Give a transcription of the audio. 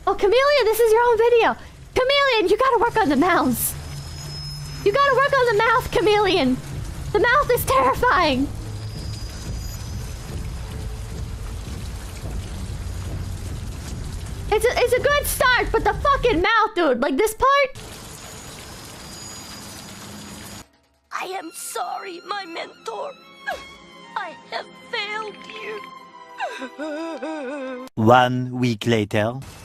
Oh, Chameleon, this is your own video. Chameleon, you gotta work on the mouths. You gotta work on the mouth, Chameleon. The mouth is terrifying. It's a good start, but the fucking mouth, dude. Like this part. I am sorry, my mentor. I have failed you. 1 week later.